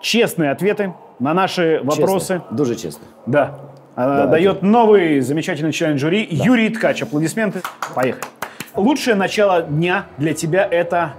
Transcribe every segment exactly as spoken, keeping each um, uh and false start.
честные ответы на наши вопросы. Честно. Дуже честно. Да. Давайте. Дает новый замечательный член жюри да. Юрий Ткач. Аплодисменты. Поехали. Лучшее начало дня для тебя это...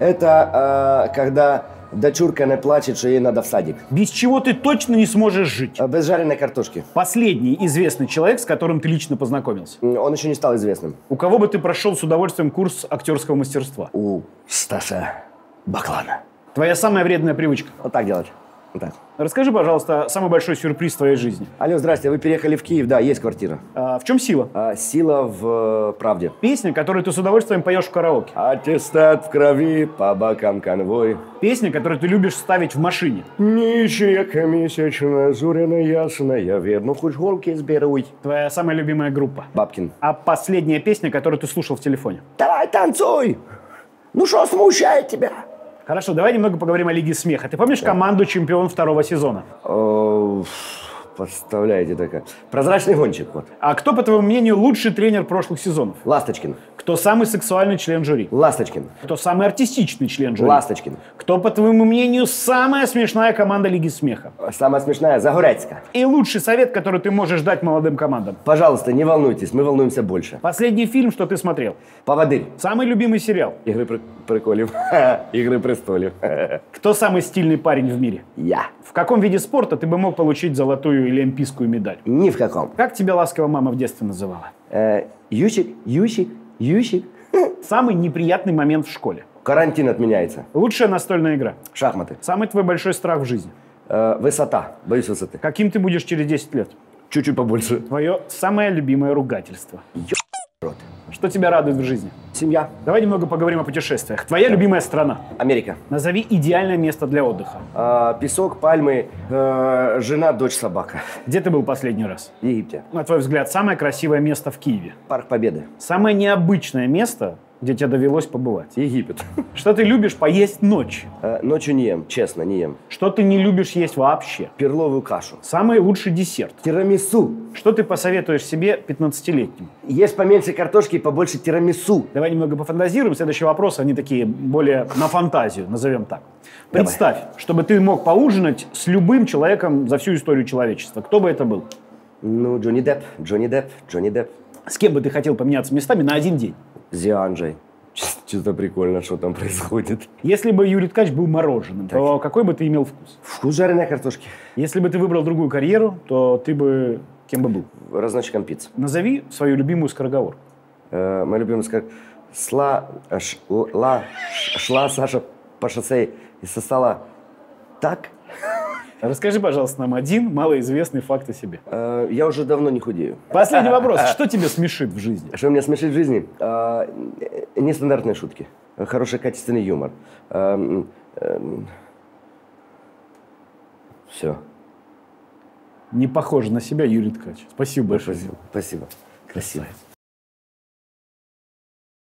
Это э, когда дочурка не плачет, что ей надо в садик. Без чего ты точно не сможешь жить? Без жареной картошки. Последний известный человек, с которым ты лично познакомился. Он еще не стал известным. У кого бы ты прошел с удовольствием курс актерского мастерства? У Стаса Баклана. Твоя самая вредная привычка? Вот так делать. Вот так. Расскажи, пожалуйста, самый большой сюрприз в твоей жизни. Алло, здрасте, вы переехали в Киев, да, есть квартира. А, в чем сила? А, сила в э, правде. Песня, которую ты с удовольствием поешь в караоке. Аттестат в крови, по бокам конвой. Песня, которую ты любишь ставить в машине. Ничья месячная, зоряна ясная, верну хоть голки сберуй. Твоя самая любимая группа? Бабкин. А последняя песня, которую ты слушал в телефоне? Давай танцуй! Ну что смущает тебя? Хорошо, давай немного поговорим о Лиге смеха. Ты помнишь да. команду «Чемпион» второго сезона? О, представляете такая. Прозрачный гонщик. Вот. А кто, по твоему мнению, лучший тренер прошлых сезонов? Ласточкин. Кто самый сексуальный член жюри? Ласточкин. Кто самый артистичный член жюри? Ласточкин. Кто, по твоему мнению, самая смешная команда Лиги смеха? Самая смешная – Загорецкая. И лучший совет, который ты можешь дать молодым командам? Пожалуйста, не волнуйтесь, мы волнуемся больше. Последний фильм, что ты смотрел? «Поводырь». Самый любимый сериал? «Игры при... приколев». «Игры престолев». Кто самый стильный парень в мире? Я. В каком виде спорта ты бы мог получить золотую или олимпийскую медаль? Ни в каком. Как тебя ласково мама в детстве называла? Э, Ющик, Ющик, Ющик. Самый неприятный момент в школе? Карантин отменяется. Лучшая настольная игра? Шахматы. Самый твой большой страх в жизни? Э, высота. Боюсь высоты. Каким ты будешь через десять лет? Чуть-чуть побольше. Твое самое любимое ругательство? Ё... рот. Что тебя радует в жизни? Семья. Давай немного поговорим о путешествиях. Твоя да. любимая страна? Америка. Назови идеальное место для отдыха. А, песок, пальмы, э, жена, дочь, собака. Где ты был последний раз? В Египте. На твой взгляд, самое красивое место в Киеве? Парк Победы. Самое необычное место, где тебе довелось побывать? Египет. Что ты любишь поесть ночью? Э, ночью не ем, честно, не ем. Что ты не любишь есть вообще? Перловую кашу. Самый лучший десерт? Тирамису. Что ты посоветуешь себе пятнадцатилетнему? Есть поменьше картошки и побольше тирамису. Давай немного пофантазируем. Следующие вопросы, они такие более на фантазию, назовем так. Представь, Давай. чтобы ты мог поужинать с любым человеком за всю историю человечества. Кто бы это был? Ну, Джонни Депп, Джонни Депп, Джонни Депп. С кем бы ты хотел поменяться местами на один день? С Дианджей. Что-то прикольно, что там происходит. Если бы Юрий Ткач был мороженым, так. то какой бы ты имел вкус? Вкус жареной картошки. Если бы ты выбрал другую карьеру, то ты бы кем бы был? Разносчиком пиццы. Назови свою любимую скороговорку. Э, моя любимая скороговорка. Сла, ш, ла, шла Саша по шоссе и сосала так. Расскажи, пожалуйста, нам один малоизвестный факт о себе. Э, я уже давно не худею. Последний вопрос. Что тебя смешит в жизни? Что меня смешит в жизни? Э, нестандартные шутки. Хороший, качественный юмор. Э, э, все. Не похоже на себя Юрий Ткач. Спасибо большое. Спасибо. Спасибо. Красиво.